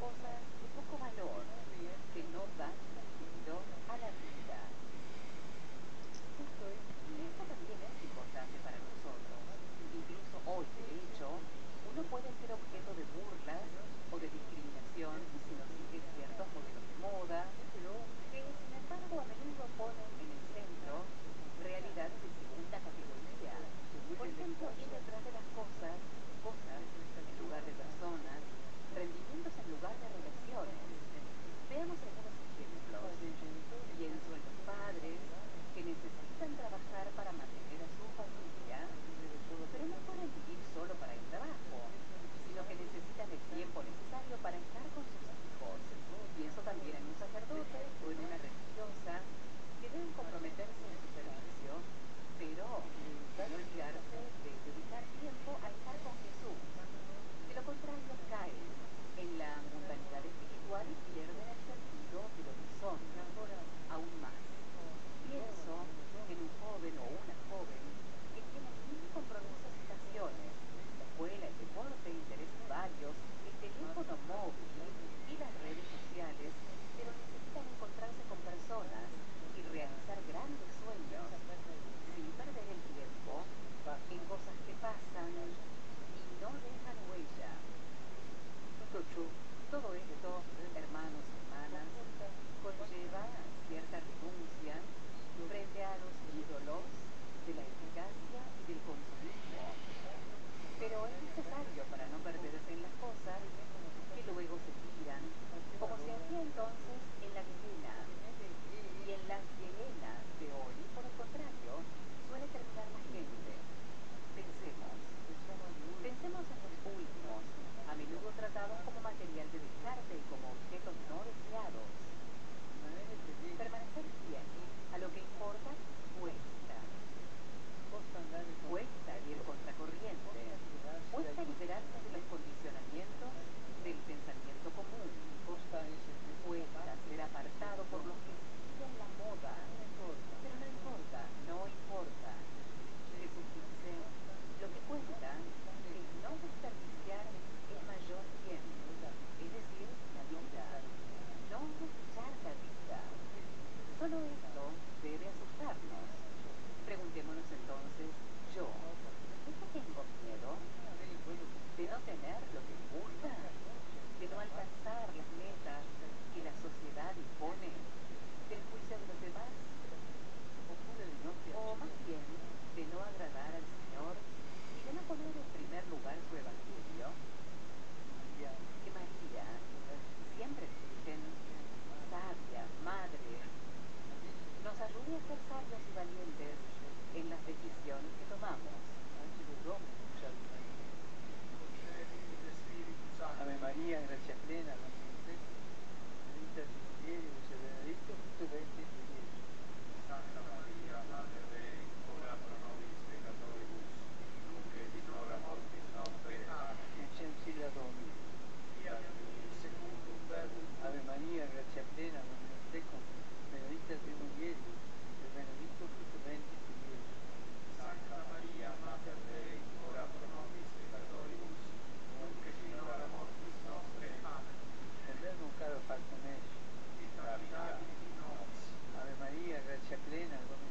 cosas de poco valor que no dan sentido a la vida. Y esto también es importante para nosotros. Incluso hoy, de hecho, uno puede ser objeto de burlas o de discriminación si no sigue ciertos modelos de moda, que sin embargo a menudo ponen en el centro realidades de segunda categoría. Por ejemplo, ir detrás de las cosas en lugar de personas, rendimientos en lugar de relaciones. Veamos algunos ejemplos. Pienso en los padres que necesitan trabajar para mantener a su familia, pero no pueden vivir solo para el trabajo, sino que necesitan el tiempo necesario para estar con sus hijos. Pienso también en un sacerdote o en una religiosa que deben comprometerse en su servicio, pero sin olvidarse de dedicar tiempo a estar con Jesús. De lo contrario, caen en la mundanidad espiritual y pierden el sentido de lo que son. Aún más, pienso en un joven o una joven que tienen mil compromisos y pasiones, la escuela, el deporte, intereses varios, el teléfono móvil y las redes sociales, pero necesitan encontrarse con personas y realizar grandes sueños sin perder el tiempo en cosas que pasan y no dejan huella. Todo esto, hermanos y hermanas, conlleva cierta renuncia frente a los ídolos de la eficacia y del consumismo. Pero es necesario para no perderse en las cosas que luego se tiran, como se hacía entonces en la Guilena. Y en las Guilenas de hoy, por el contrario, suele terminar la gente. Pensemos en los últimos, a menudo tratados como material de descarte y como objetos no deseados. Permanecer fiel a lo que importa cuesta. Cuesta ir contracorriente. Cuesta liberarse de los condicionamientos del pensamiento común. Cuesta ser apartado por los que siguen la moda. Pero no importa, no importa. Jesús dice, lo que cuenta es no desperdiciar el mayor bien, es decir, la vida. No desechar la vida. Solo esto debe asustarnos. Preguntémonos entonces, yo, ¿de qué tengo miedo? ¿De no tener lo que me gusta? ¿De no alcanzar las metas que la sociedad impone? ¿Del juicio de los demás? O más bien, de no agradar al Señor y de no poner en primer lugar su evangelio. Que María, siempre virgen, sabia, madre, nos ayude a ser sabios y valientes en las decisiones que tomamos. Ave Maria, grazia plena, Dominus tecum, benedicta tu mulieribus et benedictus fructus ventris tui, Iesus. Santa Maria, Mater Dei, ora pro nobis peccatoribus, nunc et in hora mortis nostre. Amen. Ecce ancilla Domini. Fiat mi secundum verbum tuum. Ave Maria, grazia plena, Dominus tecum, benedicta tui mulieribus, et benedictus fructus ventris tui, Iesus. Santa Maria, Mater Dei, ora pro nobis peccatoribus, nunc et in hora mortis nostre. Amen. Et verbum caro factum est. Et habitavit in nobis. Ave Maria, grazia plena, Dominus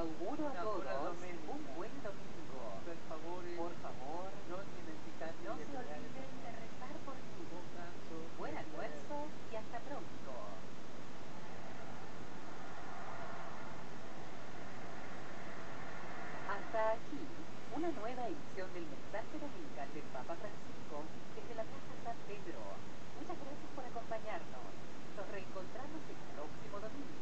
auguro a una buena todos domenica. un buen domingo. Per favore, Por favor, non dimenticate no di se pregare per olviden de noi. rezar por mí. Buon pranzo. Buen almuerzo y hasta pronto. Hasta aquí, una nueva edición del mensaje dominical del Papa Francisco desde la Plaza San Pedro. Muchas gracias por acompañarnos. Nos reencontramos el próximo domingo.